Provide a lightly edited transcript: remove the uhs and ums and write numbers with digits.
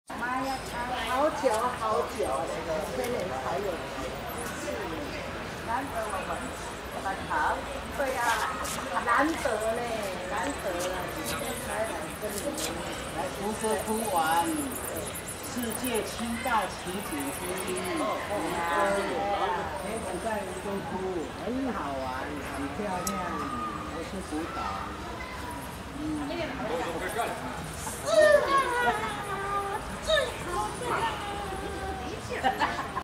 妈呀，好久好久，天年才有。难得我们大家好，对呀、难得嘞，难得了，今天才来跟你们来福州图玩世界7大奇景之一。北港在梧州窟很好玩，很漂亮，都是古岛。 最好的。